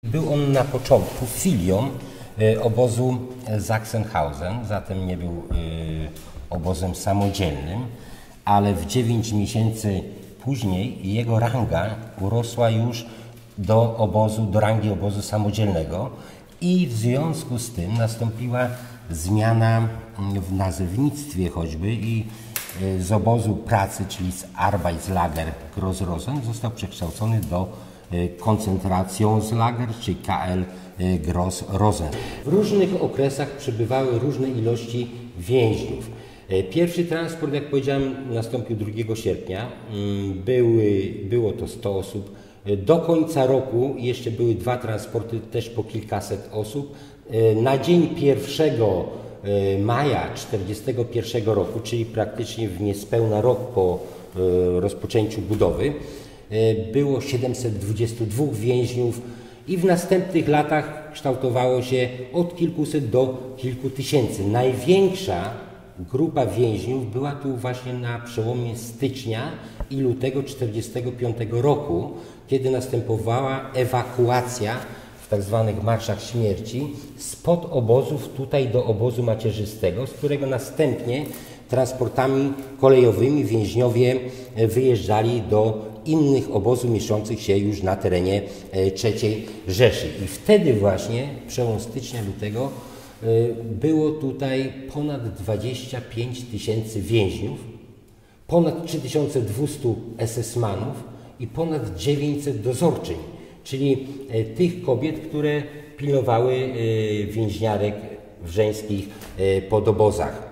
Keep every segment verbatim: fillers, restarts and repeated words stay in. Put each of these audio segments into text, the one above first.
Był on na początku filią obozu Sachsenhausen, zatem nie był obozem samodzielnym, ale w dziewięć miesięcy później jego ranga urosła już do obozu, do rangi obozu samodzielnego i w związku z tym nastąpiła zmiana w nazewnictwie choćby i z obozu pracy, czyli z Arbeitslager Gross-Rosen, został przekształcony do Konzentrationslager, czyli K L Gross-Rosen. W różnych okresach przebywały różne ilości więźniów. Pierwszy transport, jak powiedziałem, nastąpił drugiego sierpnia. Były, było to sto osób. Do końca roku jeszcze były dwa transporty, też po kilkaset osób. Na dzień pierwszego maja tysiąc dziewięćset czterdziestego pierwszego roku, czyli praktycznie w niespełna rok po rozpoczęciu budowy, było siedemset dwadzieścia dwa więźniów i w następnych latach kształtowało się od kilkuset do kilku tysięcy. Największa grupa więźniów była tu właśnie na przełomie stycznia i lutego tysiąc dziewięćset czterdziestego piątego roku, kiedy następowała ewakuacja w tak zwanych marszach śmierci spod obozów tutaj do obozu macierzystego, z którego następnie transportami kolejowymi więźniowie wyjeżdżali do innych obozów mieszczących się już na terenie trzeciej Rzeszy. I wtedy właśnie, przełom stycznia, lutego, było tutaj ponad dwadzieścia pięć tysięcy więźniów, ponad trzy tysiące dwieście esesmanów i ponad dziewięćset dozorczyń, czyli tych kobiet, które pilnowały więźniarek żeńskich pod obozach.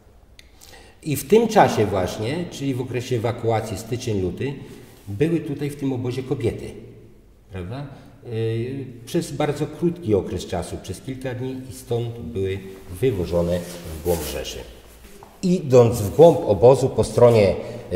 I w tym czasie właśnie, czyli w okresie ewakuacji styczeń-luty, były tutaj w tym obozie kobiety, prawda? Przez bardzo krótki okres czasu, przez kilka dni, i stąd były wywożone w głąb Rzeszy. Idąc w głąb obozu po stronie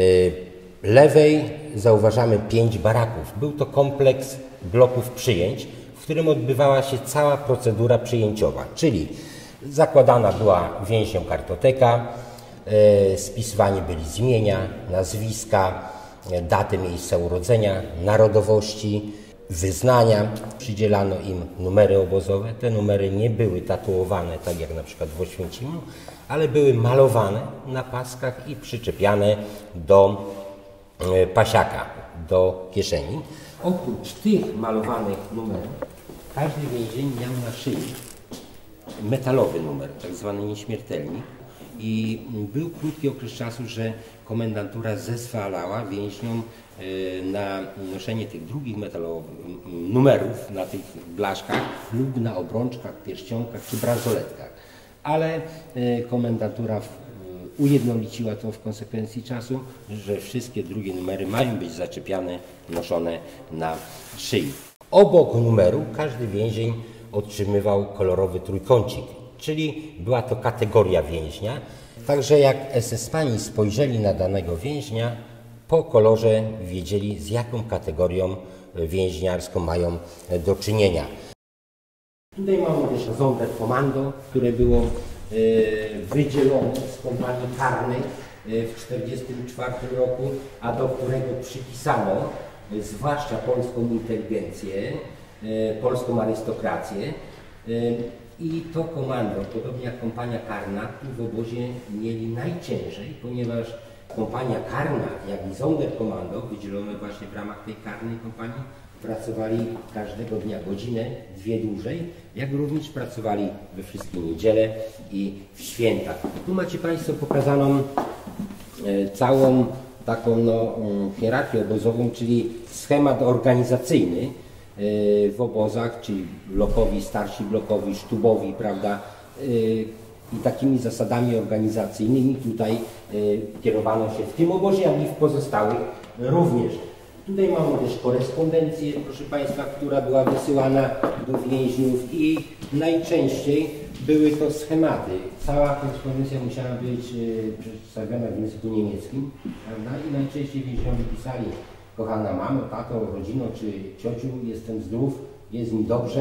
lewej zauważamy pięć baraków. Był to kompleks bloków przyjęć, w którym odbywała się cała procedura przyjęciowa, czyli zakładana była więźniom kartoteka, spisywani byli z imienia, nazwiska, daty, miejsca urodzenia, narodowości, wyznania. Przydzielano im numery obozowe. Te numery nie były tatuowane, tak jak na przykład w Oświęcimiu, ale były malowane na paskach i przyczepiane do pasiaka, do kieszeni. Oprócz tych malowanych numerów, każdy więzień miał na szyi metalowy numer, tak zwany nieśmiertelnik. I był krótki okres czasu, że komendantura zezwalała więźniom na noszenie tych drugich metalowych numerów na tych blaszkach lub na obrączkach, pierścionkach czy bransoletkach. Ale komendantura ujednoliciła to w konsekwencji czasu, że wszystkie drugie numery mają być zaczepiane, noszone na szyi. Obok numeru każdy więzień otrzymywał kolorowy trójkącik, czyli była to kategoria więźnia. Także jak esesmani spojrzeli na danego więźnia, po kolorze wiedzieli, z jaką kategorią więźniarską mają do czynienia. Tutaj mamy też Sonderkommando, które było wydzielone z kompanii karnej w tysiąc dziewięćset czterdziestym czwartym roku, a do którego przypisano zwłaszcza polską inteligencję, polską arystokrację. I to komando, podobnie jak kompania karna, tu w obozie mieli najciężej, ponieważ kompania karna, jak i Sonderkommando, wydzielone właśnie w ramach tej karnej kompanii, pracowali każdego dnia godzinę, dwie dłużej, jak również pracowali we wszystkie niedziele i w święta. Tu macie Państwo pokazaną całą taką no, hierarchię obozową, czyli schemat organizacyjny w obozach, czyli blokowi, starsi blokowi, sztubowi, prawda, i takimi zasadami organizacyjnymi tutaj kierowano się w tym obozie, jak i w pozostałych również. Tutaj mamy też korespondencję, proszę Państwa, która była wysyłana do więźniów i najczęściej były to schematy. Cała korespondencja musiała być przedstawiona w języku niemieckim, prawda, i najczęściej więźniowie pisali: kochana mamo, tato, rodzino czy ciociu, jestem zdrów, jest mi dobrze.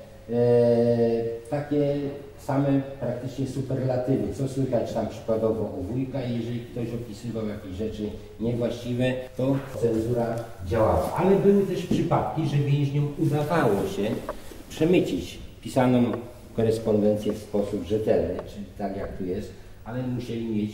Eee, takie same praktycznie superlatywy, co słychać tam przykładowo u wujka, i jeżeli ktoś opisywał jakieś rzeczy niewłaściwe, to cenzura działała. Ale były też przypadki, że więźniom udawało się przemycić pisaną korespondencję w sposób rzetelny, czyli tak jak tu jest, ale musieli mieć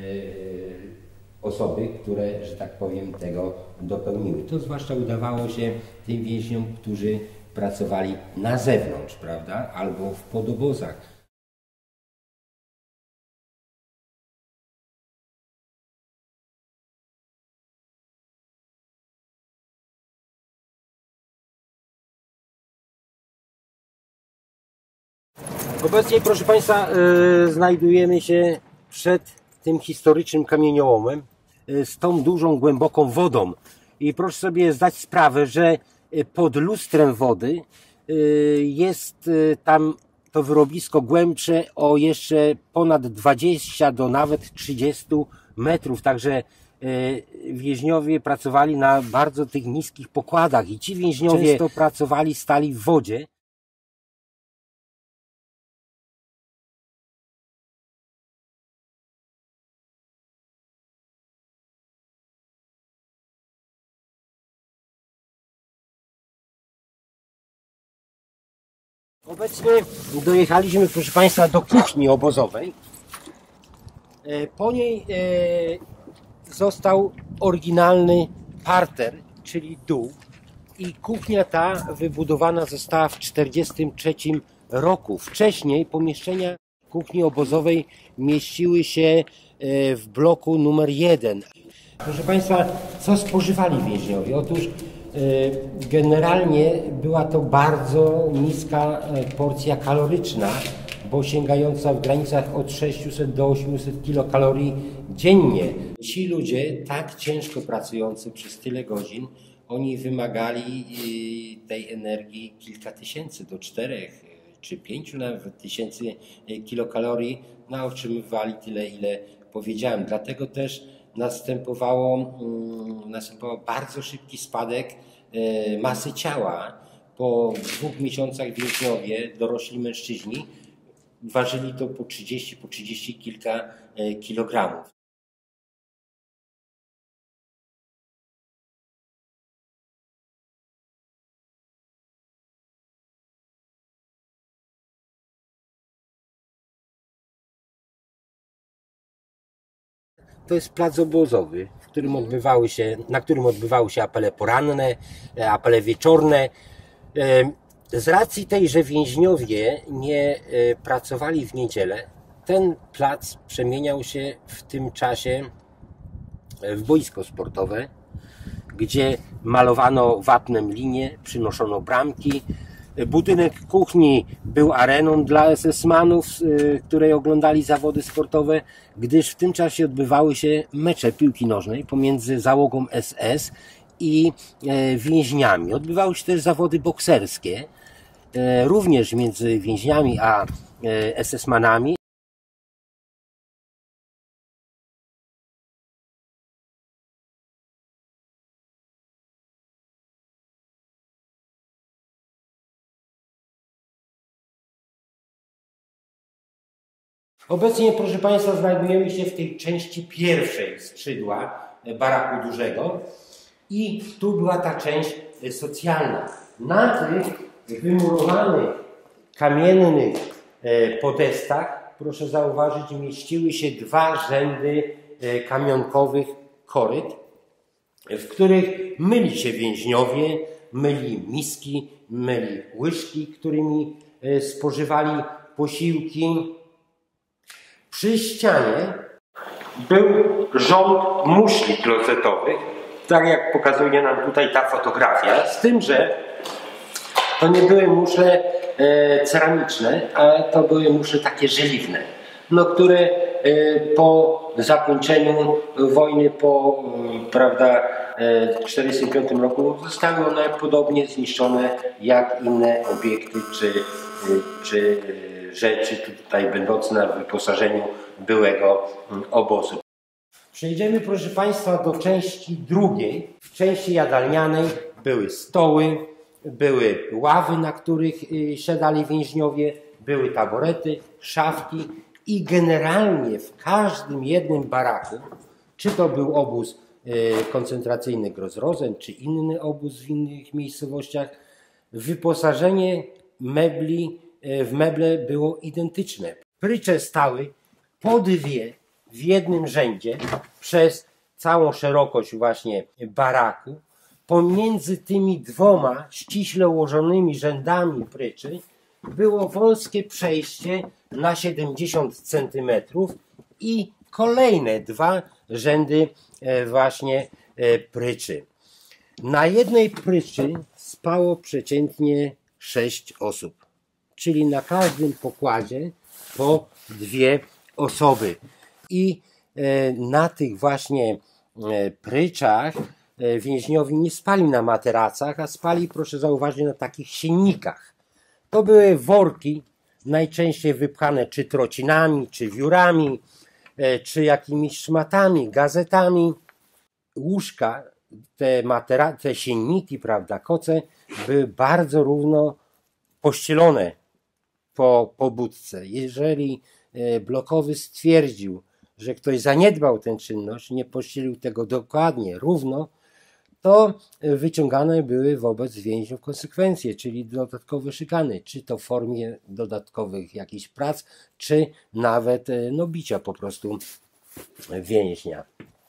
osoby, które, że tak powiem, tego dopełniły. To zwłaszcza udawało się tym więźniom, którzy pracowali na zewnątrz, prawda, albo w podobozach. Obecnie, proszę Państwa, yy, znajdujemy się przed tym historycznym kamieniołomem yy, z tą dużą, głęboką wodą. I proszę sobie zdać sprawę, że pod lustrem wody yy, jest yy, tam to wyrobisko głębsze o jeszcze ponad dwadzieścia do nawet trzydziestu metrów. Także yy, więźniowie pracowali na bardzo tych niskich pokładach i ci więźniowie często pracowali, stali w wodzie. Obecnie dojechaliśmy, proszę Państwa, do kuchni obozowej. Po niej został oryginalny parter, czyli dół, i kuchnia ta wybudowana została w tysiąc dziewięćset czterdziestym trzecim roku. Wcześniej pomieszczenia kuchni obozowej mieściły się w bloku numer jeden. Proszę Państwa, co spożywali więźniowie? Otóż generalnie była to bardzo niska porcja kaloryczna, bo sięgająca w granicach od sześciuset do ośmiuset kilokalorii dziennie. Ci ludzie, tak ciężko pracujący przez tyle godzin, oni wymagali tej energii kilka tysięcy, do czterech czy pięciu nawet tysięcy kilokalorii, no, otrzymywali tyle, ile powiedziałem. Dlatego też następowało, następował bardzo szybki spadek masy ciała. Po dwóch miesiącach więźniowie, dorośli mężczyźni, ważyli to po trzydzieści, po trzydzieści kilka kilogramów. To jest plac obozowy, w którym odbywały się, na którym odbywały się apele poranne, apele wieczorne. Z racji tej, że więźniowie nie pracowali w niedzielę, ten plac przemieniał się w tym czasie w boisko sportowe, gdzie malowano wapnem linie, przynoszono bramki. Budynek kuchni był areną dla esesmanów, której oglądali zawody sportowe, gdyż w tym czasie odbywały się mecze piłki nożnej pomiędzy załogą S S i więźniami. Odbywały się też zawody bokserskie, również między więźniami a esesmanami. Obecnie, proszę Państwa, znajdujemy się w tej części pierwszej skrzydła baraku dużego i tu była ta część socjalna. Na tych wymurowanych kamiennych podestach, proszę zauważyć, mieściły się dwa rzędy kamionkowych koryt, w których myli się więźniowie, myli miski, myli łyżki, którymi spożywali posiłki. Przy ścianie był rząd muszli klozetowych, tak jak pokazuje nam tutaj ta fotografia, z tym, że to nie były muszle e, ceramiczne, a to były muszle takie żeliwne, no, które e, po zakończeniu wojny, po e, prawda, e, w tysiąc dziewięćset czterdziestym piątym roku zostały one podobnie zniszczone jak inne obiekty czy, czy rzeczy tutaj będące na wyposażeniu byłego obozu. Przejdziemy, proszę Państwa, do części drugiej. W części jadalnianej były stoły, były ławy, na których siadali więźniowie, były taborety, szafki i generalnie w każdym jednym baraku, czy to był obóz koncentracyjny Gross-Rosen, czy inny obóz w innych miejscowościach, wyposażenie mebli, w meble było identyczne. Prycze stały po dwie w jednym rzędzie przez całą szerokość właśnie baraku. Pomiędzy tymi dwoma ściśle ułożonymi rzędami pryczy było wąskie przejście na siedemdziesiąt centymetrów i kolejne dwa rzędy właśnie pryczy. Na jednej pryczy spało przeciętnie sześć osób, czyli na każdym pokładzie po dwie osoby. I na tych właśnie pryczach więźniowie nie spali na materacach, a spali, proszę zauważyć, na takich siennikach. To były worki, najczęściej wypchane czy trocinami, czy wiórami, czy jakimiś szmatami, gazetami. Łóżka, te, matera te sienniki, prawda, koce, były bardzo równo pościelone po pobudce. Jeżeli blokowy stwierdził, że ktoś zaniedbał tę czynność, nie pościelił tego dokładnie, równo, to wyciągane były wobec więźniów konsekwencje, czyli dodatkowe szykany, czy to w formie dodatkowych jakichś prac, czy nawet no, bicia po prostu więźnia.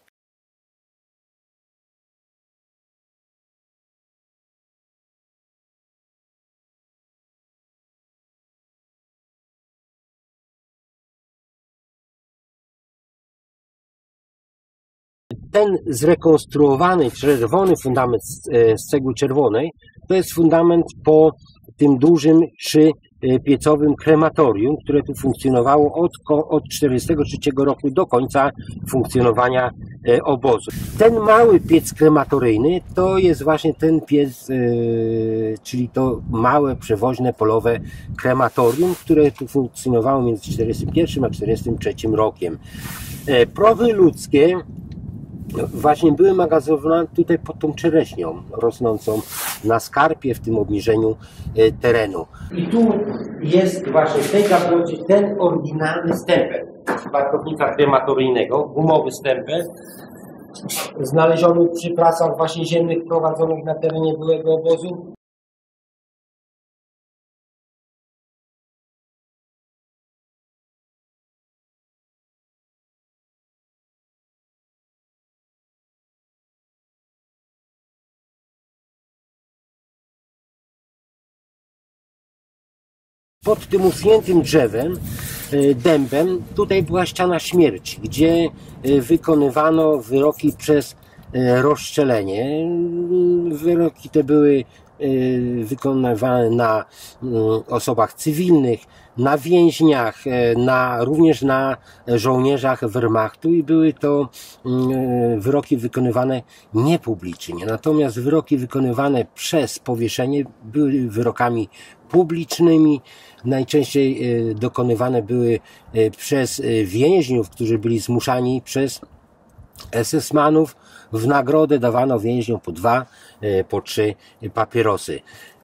Ten zrekonstruowany czerwony fundament z cegły czerwonej to jest fundament po tym dużym trzypiecowym krematorium, które tu funkcjonowało od, od tysiąc dziewięćset czterdziestego trzeciego roku do końca funkcjonowania obozu. Ten mały piec krematoryjny to jest właśnie ten piec, czyli to małe, przewoźne, polowe krematorium, które tu funkcjonowało między tysiąc dziewięćset czterdziestym pierwszym a tysiąc dziewięćset czterdziestym trzecim rokiem. Prochy ludzkie właśnie były magazynowane tutaj pod tą czereśnią rosnącą na skarpie w tym obniżeniu terenu. I tu jest właśnie w tej gablocie ten oryginalny stempel wartownika krematoryjnego, gumowy stempel, znaleziony przy pracach właśnie ziemnych prowadzonych na terenie byłego obozu. Pod tym usuniętym drzewem, dębem, tutaj była ściana śmierci, gdzie wykonywano wyroki przez rozstrzelenie. Wyroki te były wykonywane na osobach cywilnych, na więźniach, na, również na żołnierzach Wehrmachtu i były to wyroki wykonywane niepublicznie. Natomiast wyroki wykonywane przez powieszenie były wyrokami publicznymi. Najczęściej dokonywane były przez więźniów, którzy byli zmuszani przez esesmanów. W nagrodę dawano więźniom po dwa, po trzy papierosy.